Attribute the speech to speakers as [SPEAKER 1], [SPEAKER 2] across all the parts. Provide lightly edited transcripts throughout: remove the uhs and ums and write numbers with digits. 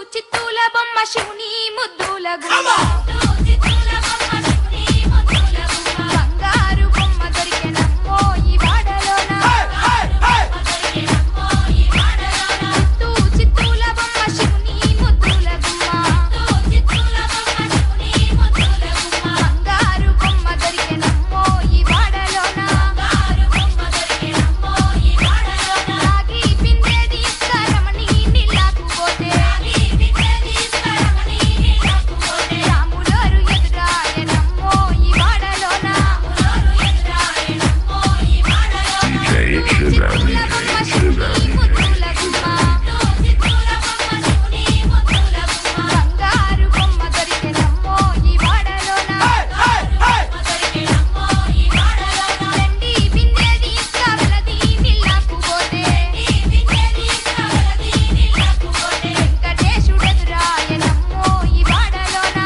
[SPEAKER 1] చిత్తూల బొమ్మ శివుని ముద్దుల గుమ్మ బంగారు బొమ్మ దొరికెనమ్మో ఈ వాడలోన చిత్తూల బొమ్మ శివుని ముద్దుల గుమ్మ బంగారు బొమ్మ దొరికెనమ్మో ఈ వాడలోన రాగి పిందె తీసుకురమని నీళ్ళకు పోతే రాములోరు ఎదురాయనమ్మో ఈ వాడలోన చిత్తూల బొమ్మ శివుని ముద్దుల గుమ్మ బంగారు బొమ్మ దొరికెనమ్మో ఈ వాడలోన రండి బిందె తీసుకువెళది నీళ్ళకు పోతే వెంకటేశుడు ఎదురాయనమ్మో ఈ వాడలోన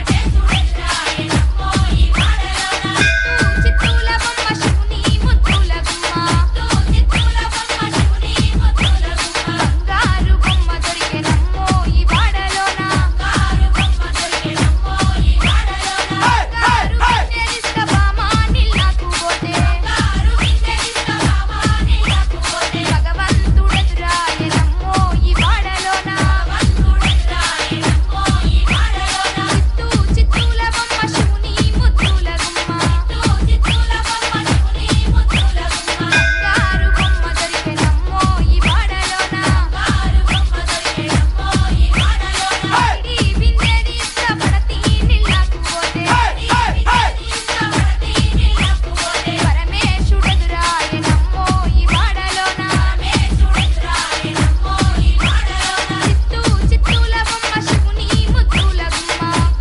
[SPEAKER 1] చిత్తూల బొమ్మ శివుని ముద్దుల గుమ్మ బంగారు బొమ్మ దొరికెనమ్మో ఈ వాడలోన బంగారు బిందె తీసుకువామా నీళ్ళకు పోతే భగవంతుడు ఎదురాయనమ్మో ఈ వాడలోన చిత్తూల బొమ్మ శివుని ముద్దుల గుమ్మ బంగారు బొమ్మ దొరికెనమ్మో ఈ వాడలోన ఈ బిందె తీసుకువెళతి నీళ్ళకు పోతే పరమేశుడు ఎదురాయనమ్మో ఈ వాడలోన చిత్తూల బొమ్మ శివుని ముద్దుల గుమ్మ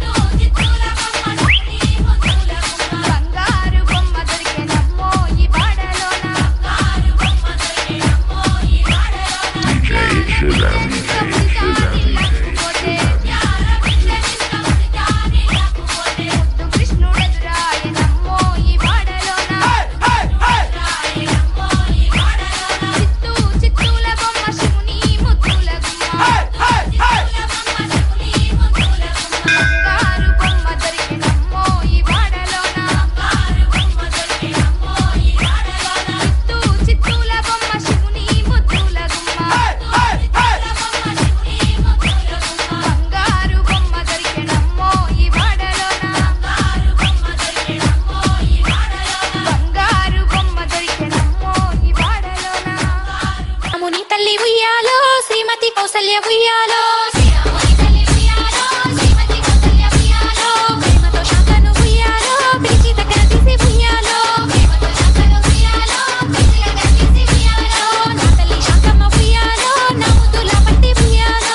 [SPEAKER 1] బంగారు బొమ్మ దొరికెనమ్మో ఈ వాడలోన ముద్దు కృష్ణుడు ఎదురాయనమ్మో ఈ వాడలోన చిత్తూల బొమ్మ శివుని ముద్దుల గుమ్మ బంగారు బొమ్మ దొరికెనమ్మో ఈ వాడలోన చిత్తూల బొమ్మ శివుని ముద్దుల గుమ్మ బంగారు బొమ్మ దొరికెనమ్మో ఈ వాడలోన బంగారు బొమ్మ దొరికెనమ్మో ఈ వాడలోన రాముని తల్లి ఉయ్యాలో శ్రీమతి కౌసల్య ఉయ్యాలో ప్రేమతో శాంతను ఉయ్యాలో పిలిచి దగ్గర తీసి ఉయ్యాలో నా తల్లి శాంతమ్మ ఉయ్యాలో నా ముద్దుల పట్టి ఉయ్యాలో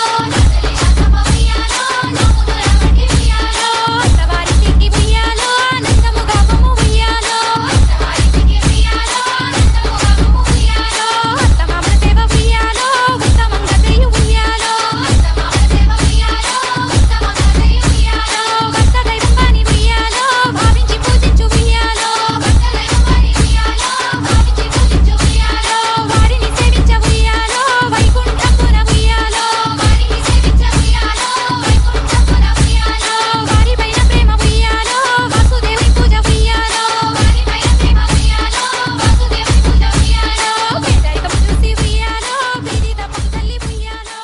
[SPEAKER 1] అత్తవారింటికి ఉయ్యాలో ఆనందముగా మమ్ము ఉయ్యాలో అత్తమామల సేవ ఉయ్యాలో ఉత్తమంగా చేయు ఉయ్యాలో భర్త దైవం వాని ఉయ్యాలో భావించి పూజించు ఉయ్యాలో వారిని సేవించ ఉయ్యాలో వైకుంఠపుర ఉయ్యాలో వారిపైన ప్రేమ ఉయ్యాలో వాసుదేవుని పూజ ఉయ్యాలో పేదరికం చూసి ఉయ్యాలో బీది తప్పకు తల్లి ఉయ్యాలో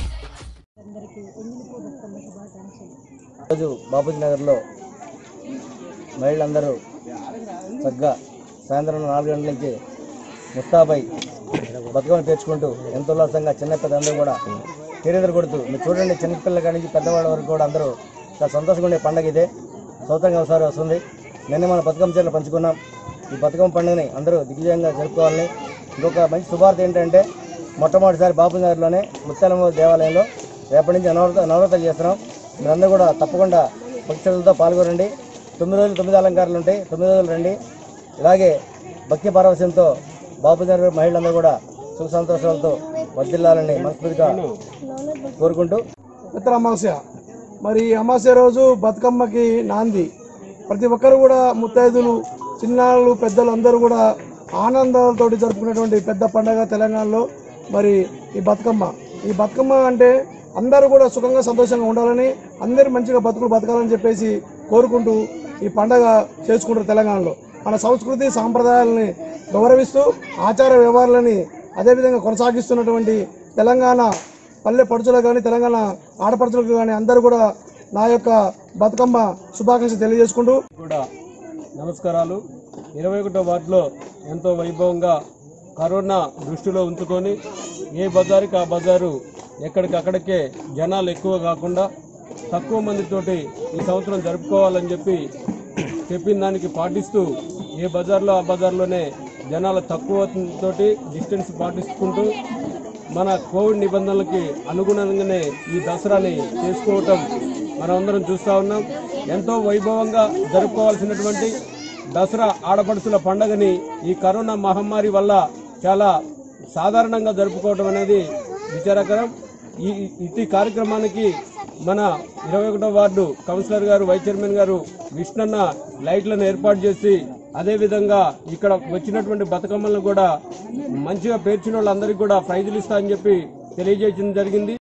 [SPEAKER 2] రోజు బాపూజీ నగర్లో మహిళలందరూ చక్కగా సాయంత్రం 4 గంటల నుంచి ముస్తాబై బతుకమ్మ పేర్చుకుంటూ ఎంతో ఉల్లాసంగా చిన్న పెద్ద అందరూ కూడా తీరేదరు కొడుతూ మీరు చూడండి, చిన్నపిల్లల కాడి నుంచి పెద్దవాళ్ళ వరకు కూడా అందరూ చాలా సంతోషంగా ఉండే పండుగ ఇదే. సంవత్సరంగా ఒకసారి వస్తుంది. నిన్న మన బతుకమ్మ చీరలు పంచుకున్నాం. ఈ బతుకమ్మ పండుగని అందరూ దిగ్విజయంగా జరుపుకోవాలని. ఇంకొక మంచి శుభార్త ఏంటంటే మొట్టమొదటిసారి బాపూజీ నగర్లోనే ముత్యాలమ్మ దేవాలయంలో రేపటి నుంచి నవరాత్రులు చేస్తున్నాం. మీరందరూ కూడా తప్పకుండా భక్తులతో పాల్గొనండి. 9 రోజులు 9 అలంకారాలు ఉంటాయి. 9 రోజులు రండి. ఇలాగే భక్తి పారవశ్యంతో బాపూజీ నగర్ మహిళలందరూ కూడా సుఖ సంతోషాలతో వర్ధిల్లాలని మనస్ఫూర్తిగా కోరుకుంటూ
[SPEAKER 3] పితర అమావాస్య మరి అమావాస్య రోజు బతుకమ్మకి నాంది. ప్రతి ఒక్కరు కూడా ముత్తైదులు చిన్నాళ్ళు పెద్దలు అందరూ కూడా ఆనందాలతో జరుపుకునేటువంటి పెద్ద పండగ తెలంగాణలో మరి ఈ బతుకమ్మ. ఈ బతుకమ్మ అంటే అందరూ కూడా సుఖంగా సంతోషంగా ఉండాలని, అందరూ మంచిగా బతకాలని చెప్పేసి కోరుకుంటూ ఈ పండగ చేసుకుంటారు. తెలంగాణలో మన సంస్కృతి సాంప్రదాయాలని గౌరవిస్తూ ఆచార వ్యవహారాలని అదేవిధంగా కొనసాగిస్తున్నటువంటి తెలంగాణ పల్లె పడుచులకు కానీ తెలంగాణ ఆడపడుచులకు కానీ అందరూ కూడా నా యొక్క బతుకమ్మ శుభాకాంక్షలు తెలియజేసుకుంటూ
[SPEAKER 4] కూడా నమస్కారాలు. 21వ వార్డులో ఎంతో వైభవంగా కరోనా దృష్టిలో ఉంచుకొని ఏ బజారుకి ఆ బజారు ఎక్కడికక్కడికే జనాలు ఎక్కువ కాకుండా తక్కువ మందితోటి ఈ సంవత్సరం జరుపుకోవాలని చెప్పిన దానికి పాటిస్తూ ఏ బజార్లో ఆ బజార్లోనే జనాలు తక్కువ తోటి డిస్టెన్స్ పాటించుకుంటూ మన కోవిడ్ నిబంధనలకి అనుగుణంగానే ఈ దసరాని చేసుకోవటం మనమందరం చూస్తూ ఉన్నాం. ఎంతో వైభవంగా జరుపుకోవాల్సినటువంటి దసరా ఆడపడుచుల పండుగని ఈ కరోనా మహమ్మారి వల్ల చాలా సాధారణంగా జరుపుకోవటం అనేది విచారకరం. ఇటు కార్యక్రమానికి మన 21వ వార్డు కౌన్సిలర్ గారు, వైస్ చైర్మన్ గారు విష్ణన్న లైట్లను ఏర్పాటు చేసి అదేవిధంగా ఇక్కడ వచ్చినటువంటి బతుకమ్మలను కూడా మంచిగా పేర్చిన వాళ్ళందరికీ కూడా ప్రైజులు ఇస్తా అని చెప్పి తెలియజేయడం జరిగింది.